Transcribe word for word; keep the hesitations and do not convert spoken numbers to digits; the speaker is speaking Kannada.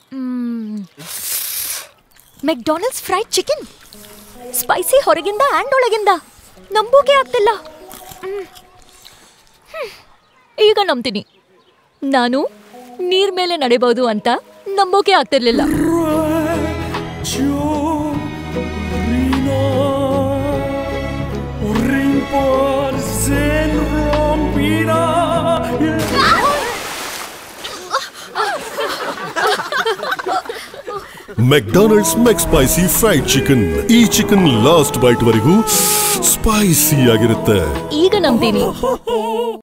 ಮೆಕ್ಡಾನಲ್ಡ್ಸ್ ಫ್ರೈಡ್ ಚಿಕನ್ ಸ್ಪೈಸಿ ಹೊರಗಿಂದ ಆ್ಯಂಡ್ ಒಳಗಿಂದ ನಂಬೋಕೆ ಆಗ್ತಿಲ್ಲ. ಈಗ ನಂಬ್ತೀನಿ. ನಾನು ನೀರ್ ಮೇಲೆ ನಡೆಬಹುದು ಅಂತ ನಂಬೋಕೆ ಆಗ್ತಿರ್ಲಿಲ್ಲ. McDonald's McSpicy fried chicken. ಈ ಚಿಕನ್ ಲಾಸ್ಟ್ ಬೈಟ್ ವರೆಗೂ ಸ್ಪೈಸಿ ಆಗಿರುತ್ತೆ. ಈಗ ನಂಬ್ತೀನಿ.